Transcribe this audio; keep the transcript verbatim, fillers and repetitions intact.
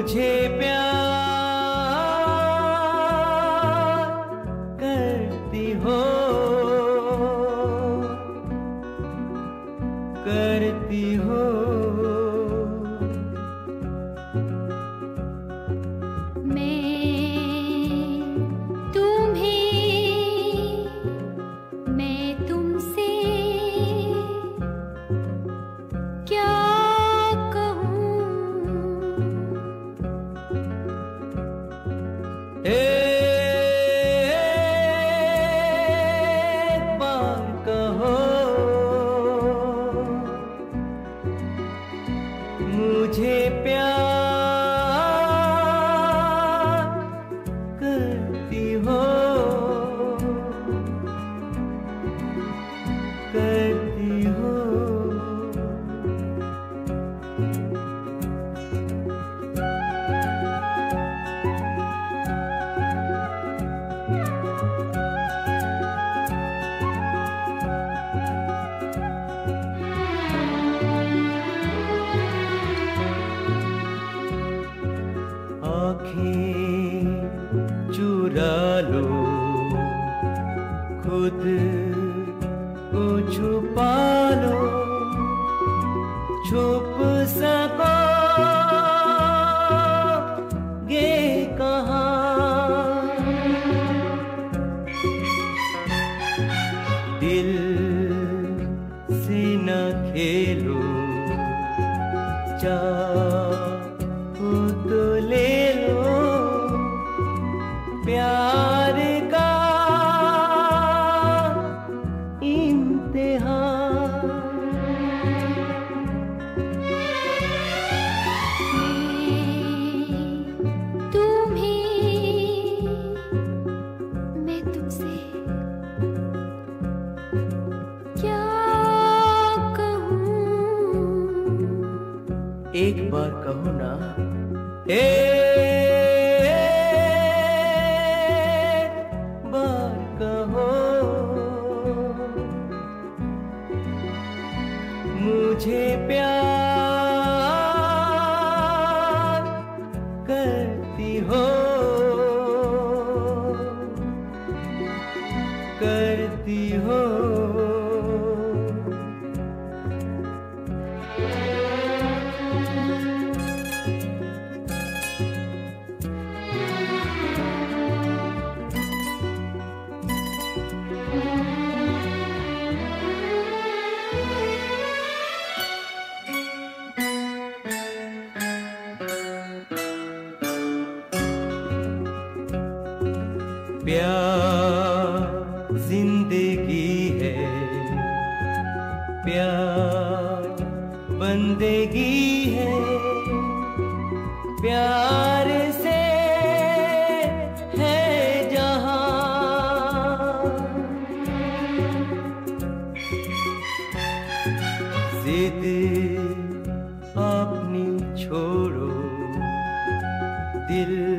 मुझे प्यार करती हो, करती हो। एक बार कहो मुझे प्यार करती हो, करती हो। आँखें चुरा लो, खुद को छुपा लो, छुप सको गे कहाँ। दिल से न खेलो, चाहो तो ले लो प्यार का इम्तिहान। तुम ही मैं तुमसे क्या कहूँ। एक बार कहो ना, ए बार कहो मुझे प्यार करती हो, करती हो। प्यार जिंदगी है, प्यार बंदगी है, प्यार से है जहां। जिद अपनी छोड़ो, दिल